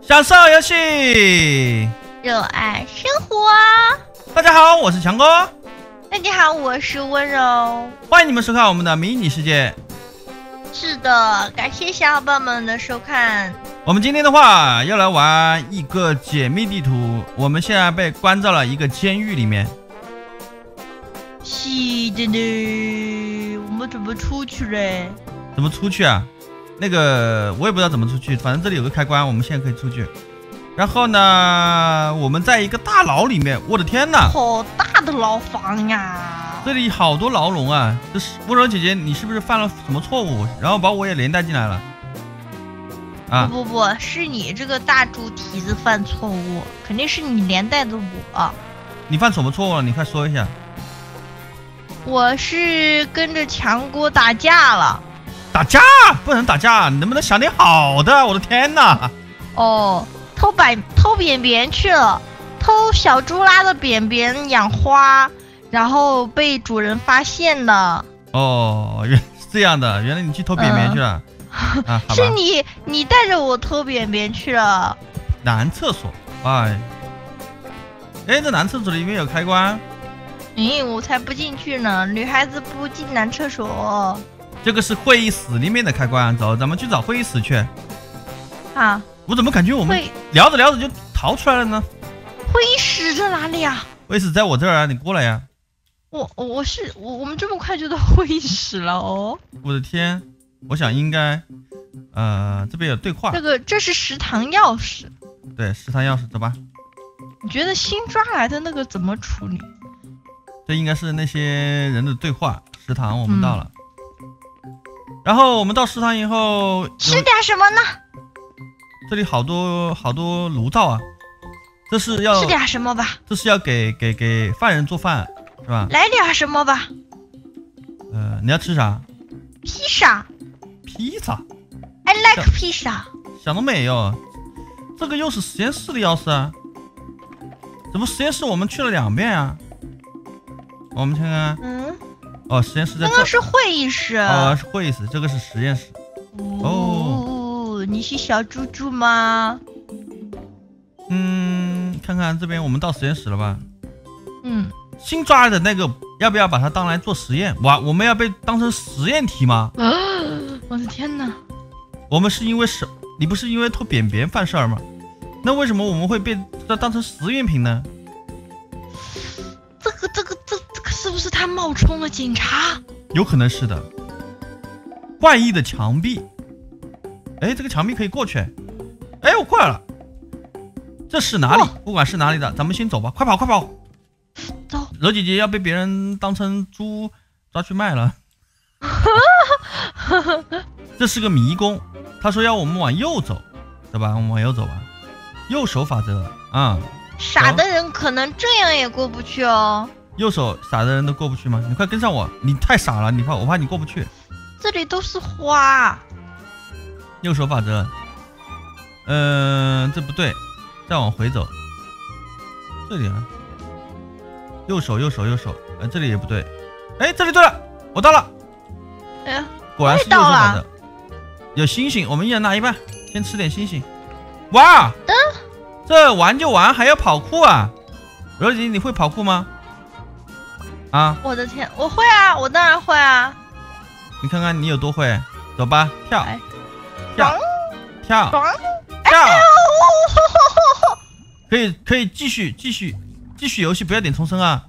享受游戏， 热爱生活。 大家好，我是强哥。 大家好，我是温柔。 欢迎你们收看我们的迷你世界。 是的，感谢小伙伴们的收看。 我们今天的话要来玩一个解密地图。我们现在被关在了一个监狱里面。 是的呢，我们怎么出去嘞？ 怎么出去啊？那个我也不知道怎么出去，反正这里有个开关，我们现在可以出去。然后呢，我们在一个大牢里面，我的天哪， 好大的牢房呀！ 这里好多牢笼啊！这是温柔姐姐，你是不是犯了什么错误，然后把我也连带进来了？啊！ 不，是你这个大猪蹄子犯错误，肯定是你连带的我。 你犯什么错误了？你快说一下。 我是跟着强哥打架了。 打架不能打架，你能不能想点好的？我的天哪！ 哦，偷便便去了，偷小猪拉的便便养花，然后被主人发现了。 哦，原来是这样的，原来你去偷便便去了。啊，好吧。 是你带着我偷便便去了。 男厕所，哎，这男厕所里面有开关。 我才不进去呢，女孩子不进男厕所。 这个是会议室里面的开关，走，咱们去找会议室去。 啊， 我怎么感觉我们聊着聊着就逃出来了呢？ 会议室在哪里啊？ 会议室在我这儿啊，你过来呀。 我们这么快就到会议室了哦。 我的天，我想应该，这边有对话。 这是食堂钥匙。 对，食堂钥匙，走吧。 你觉得新抓来的那个怎么处理？ 这应该是那些人的对话。食堂我们到了。然后我们到食堂以后吃点什么呢？ 这里好多炉灶啊，这是要吃点什么吧？ 这是要给犯人做饭是吧？ 来点什么吧？ 你要吃啥？ 披萨。 披萨 I like 披萨。 想都没有，这个又是实验室的钥匙啊？怎么实验室我们去了2遍啊？我们看看。哦，实验室在这。 那个是会议室。 哦，是会议室，这个是实验室。 哦，你是小猪猪吗？ 看看这边，我们到实验室了吧？新抓的那个，要不要把它当来做实验？哇，我们要被当成实验体吗？ 我的天哪！ 我们是因为你不是因为偷便便犯事儿吗？那为什么我们会被当成实验品呢？ 这个是不是他冒充了警察？ 有可能是的。怪异的墙壁，这个墙壁可以过去。我过来了。这是哪里？不管是哪里的，咱们先走吧，快跑！ 走。 柔姐姐要被别人当成猪抓去卖了。这是个迷宫，他说要我们往右走，对吧？我们往右走吧。右手法则啊。 傻的人可能这样也过不去哦。 右手傻的人都过不去吗？你快跟上我，你太傻了，我怕你过不去。 这里都是花。 右手法则，这不对，再往回走。这里啊，右手，这里也不对。这里对了，我到了。果然是右手法则。有星星，我们一人拿一半，先吃点星星。哇，这玩就玩，还要跑酷啊！柔姐，你会跑酷吗？啊！ 我的天，我会啊，我当然会啊！ 你看看你有多会，走吧，跳，可以继续游戏，不要点重生啊！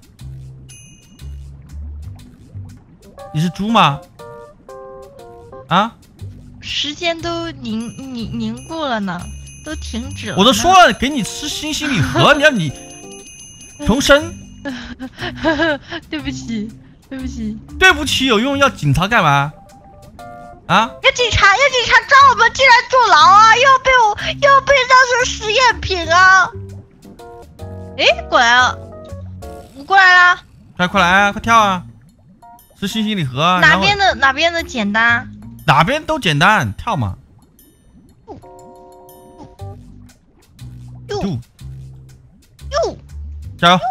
你是猪吗？啊！ 时间都凝固了呢，都停止了。 我都说了，给你吃星星礼盒，你重生。 对不起， 对不起有用，要警察干嘛？啊？ 要警察抓我们进来坐牢啊！又被当成实验品啊！过来了，我过来了。 快来啊，快跳啊！吃星星礼盒啊！ 哪边的简单？ 哪边都简单，跳嘛。加油！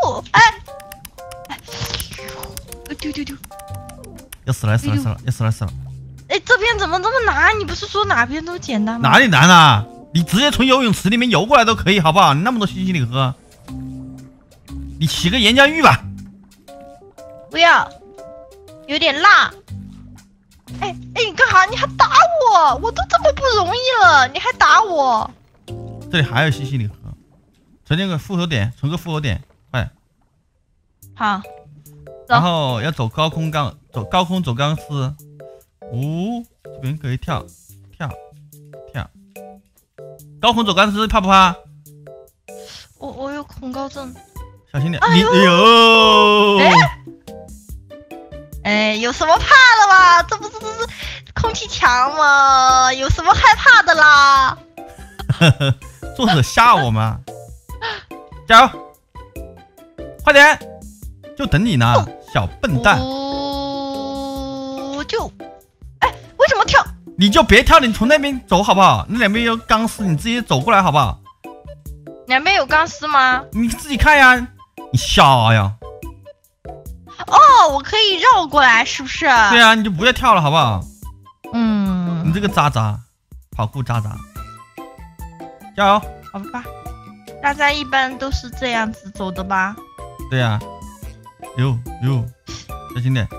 丢！ 要死了！ 这边怎么这么难？你不是说哪边都简单吗？ 哪里难啊？ 你直接从游泳池里面游过来都可以，好不好？你那么多西西里喝，你起个岩浆浴吧。 不要，有点辣。哎，你干啥？你还打我？我都这么不容易了，你还打我？ 这里还有西西里喝，存那个复活点，存个复活点，快。 好。 然后要走高空走钢丝。这边可以跳。高空走钢丝怕不怕？ 我有恐高症， 小心点。哎呦！ 哎，有什么怕的吗？这不是空气墙吗？有什么害怕的啦？ 作者吓我吗？加油！快点，就等你呢，小笨蛋。 为什么跳？ 你就别跳，你从那边走好不好？那两边有钢丝，你直接走过来好不好？ 两边有钢丝吗？ 你自己看呀，你瞎呀？ 哦，我可以绕过来，是不是？ 对啊，你就不要跳了，好不好？ 嗯， 你这个渣渣，跑酷渣渣，加油！ 好吧，大家一般都是这样子走的吧？ 对呀，哟，小心点！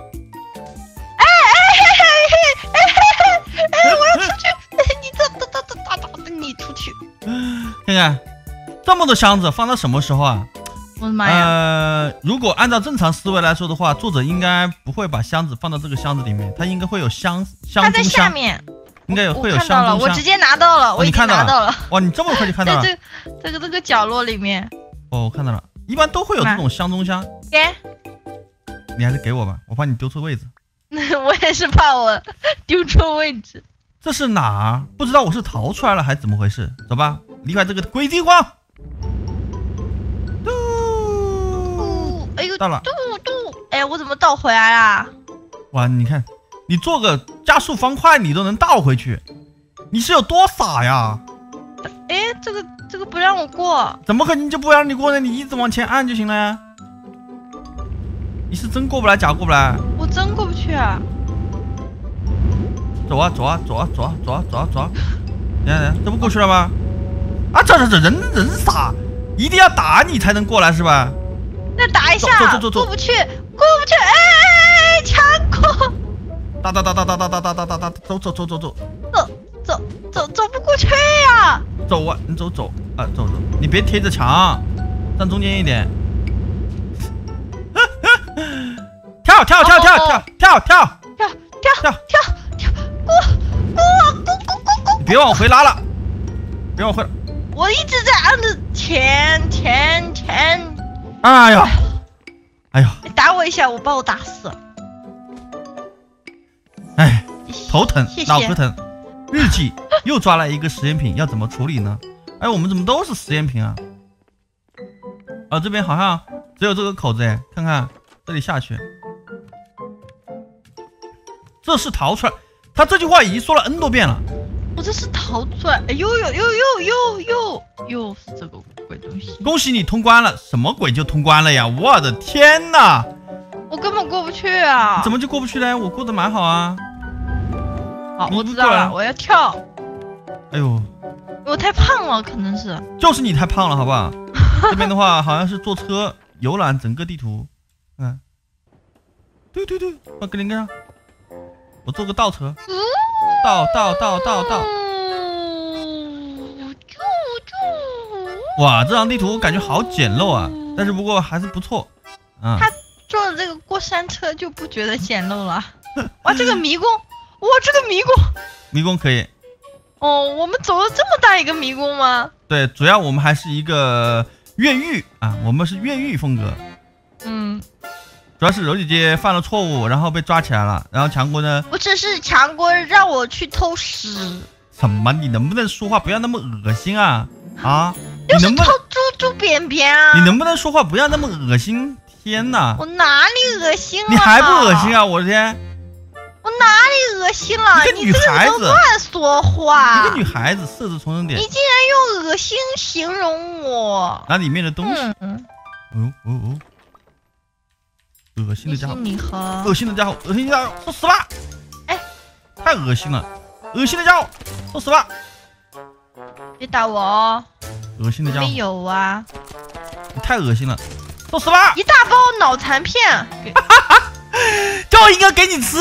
我要出去！你出去！ 看看这么多箱子放到什么时候啊？ 我的妈呀！ 如果按照正常思维来说的话，作者应该不会把箱子放到这个箱子里面，它应该会有箱它在下面， 应该会有箱中箱。 我直接拿到了，我已经拿到了。 哇，你这么快就看到了？ 在这个角落里面。 哦，我看到了，一般都会有这种箱中箱。 给， 你还是给我吧，我怕你丢错位置。 我也是怕我丢错位置。 这是哪儿？不知道我是逃出来了还是怎么回事？走吧，离开这个鬼地方。 哎呦， 到了。 哎，我怎么倒回来啦？ 哇，你看，你做个加速方块，你都能倒回去，你是有多傻呀？ 哎，这个不让我过。 怎么可能就不让你过呢？你一直往前按就行了呀。你是真过不来，假过不来？ 我真过不去啊！ 走啊！等，这不过去了吗？啊，这人傻，一定要打你才能过来是吧？ 再打一下， 走， 过不去！哎，强过！ 打， 走不过去呀！ 走啊，你走啊，走，你别贴着墙，站中间一点。跳！过！别往回拉了，别往回。 我一直在按着前。 哎呦！ 你打我一下，我把我打死。 哎，头疼， 谢谢脑壳疼。日记又抓来一个实验品，要怎么处理呢？哎，我们怎么都是实验品啊？啊，这边好像只有这个口子哎，看看这里下去。这是逃出来，他这句话已经说了 N 多遍了。 我这是逃出来，又是这个鬼东西。 恭喜你通关了，什么鬼就通关了呀？我的天哪！ 我根本过不去啊！ 怎么就过不去呢？我过得蛮好啊。 好，我知道了，我要跳。 哎呦， 我太胖了，可能是。 就是你太胖了，好不好？这边的话好像是坐车游览整个地图。对，放格林根上。我坐个倒车。倒。哇，这张地图感觉好简陋啊，但是不过还是不错。 他坐的这个过山车就不觉得简陋了。哇，这个迷宫， 迷宫可以。 哦，我们走了这么大一个迷宫吗？ 对，主要我们还是一个越狱啊，我们是越狱风格。主要是柔姐姐犯了错误，然后被抓起来了，然后强国呢？ 不是，是强国让我去偷屎。 什么？你能不能说话不要那么恶心啊？ 你能不能偷猪便便啊？ 你能不能说话不要那么恶心？天哪！ 我哪里恶心了？ 你还不恶心啊？我的天！ 我哪里恶心了？ 一个女孩子乱说话！ 一个女孩子设置重点。 你竟然用恶心形容我！ 拿里面的东西。恶心的家伙！恶心的家伙！说死吧！哎，太恶心了！恶心的家伙！说死吧！ 别打我哦！ 恶心的家伙！ 没有啊！ 你太恶心了，都死吧！ 一大包脑残片， 就应该给你吃，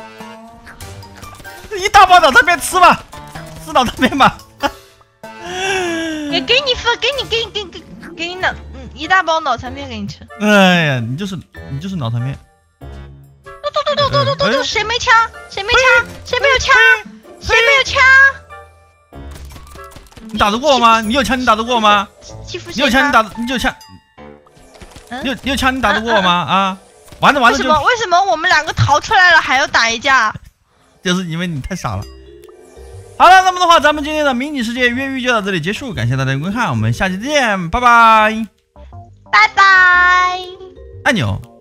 一大包脑残片吃吧，吃脑残片吧。 也给你分，给你脑，一大包脑残片给你吃。 哎呀，你就是脑残片。 嘟！谁没枪？谁没枪？谁没有枪？谁没有枪？ 你打得过我吗？你有枪你打得过我吗？你有枪你有枪，你有枪你打得过我吗？啊，完了就为什么我们两个逃出来了还要打一架？ 就是因为你太傻了。好了，那么的话，咱们今天的迷你世界越狱就到这里结束，感谢大家的观看，我们下期再见，拜拜， 拜拜， 按钮。